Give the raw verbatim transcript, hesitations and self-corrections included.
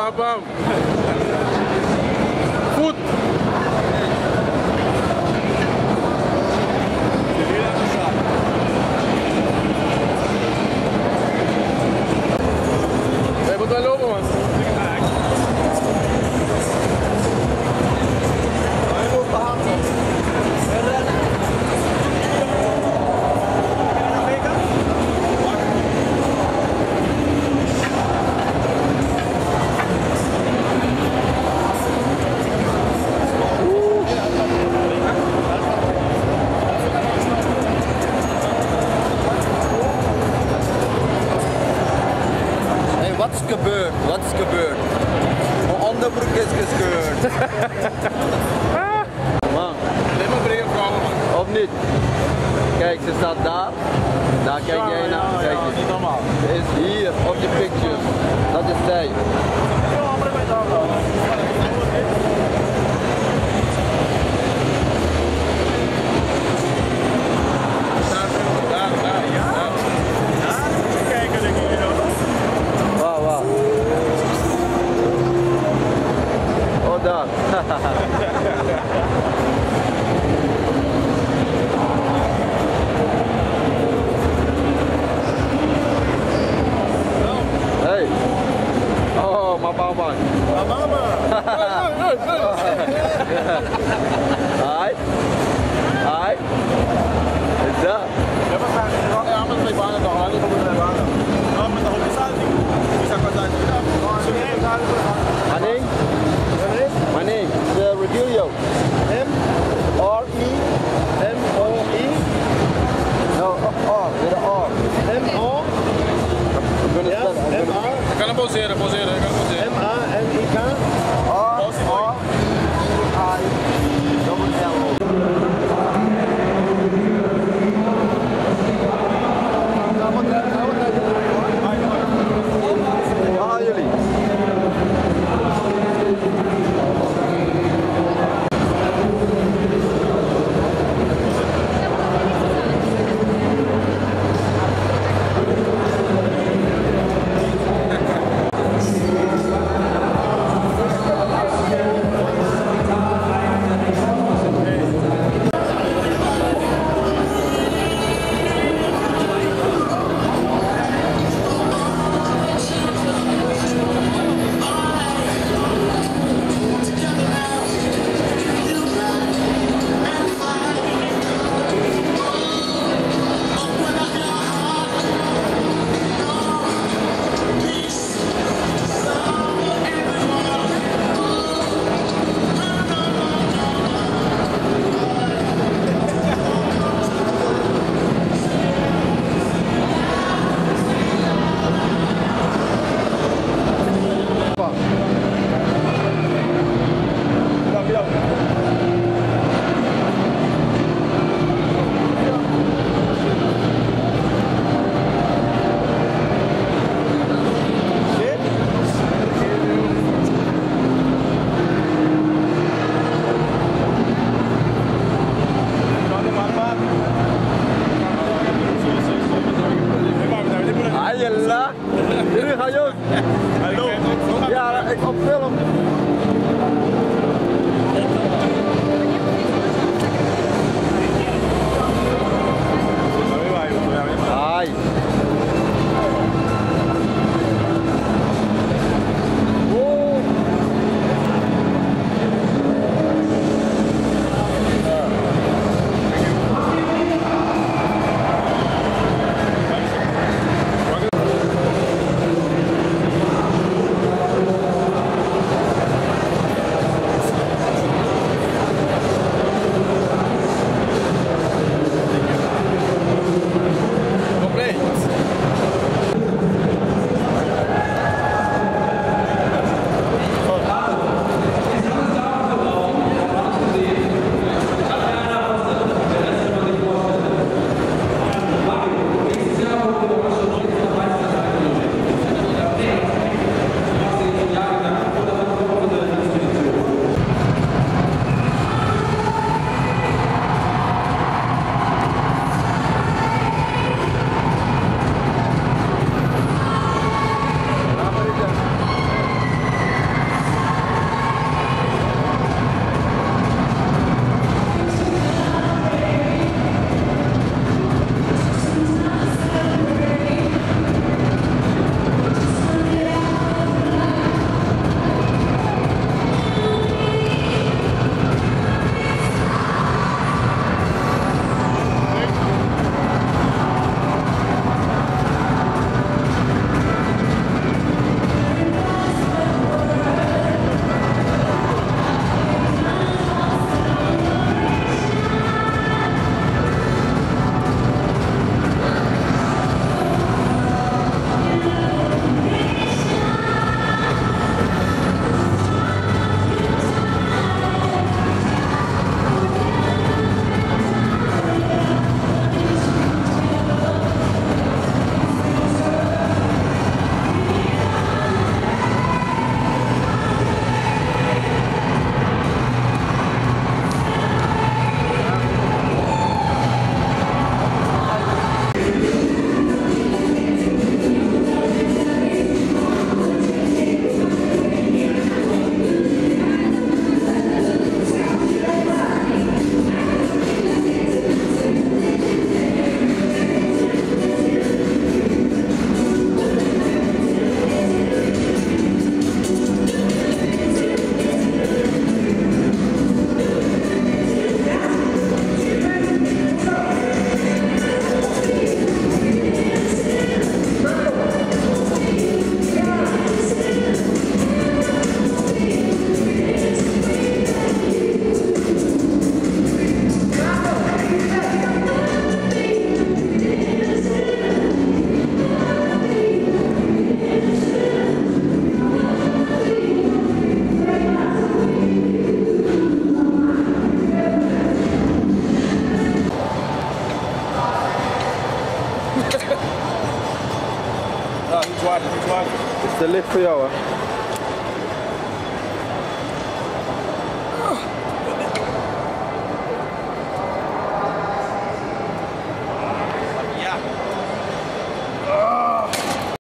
bam. Voet. Hij moet wel lopen, man. Hij moet behandelen. Wat is gebeurd? Wat is gebeurd? Mijn onderbroek is gescheurd. Man, Alleen maar brede vrouwen, man. of niet? Kijk, ze staat daar. Daar kijk jij naar. Kijk eens. Niet normaal. Ze is hier op je pictures. Dat is zij. Daar, daar, ja. Daar. Kijken, denk ik. Waar, waar? Oh, daar. Hey. Oh, my mama. Mama. Hi. Hi. Is dat? Ja, we gaan ja, met twee banen toch? Niet met twee banen. Ja, met de honderd staat niet. Die zou ik wel zijn. My name? My name is uh, Regilio. M R E M O E. No, R, with an R. M O. I'm gonna Ja, start. I'm M gonna. A. Ik kan hem pauzeren, pauzeren, ik kan hem pauzeren. M A N I K. R R I double L O. Waar gaan jullie? water, iets water. Is te licht voor jou, hè?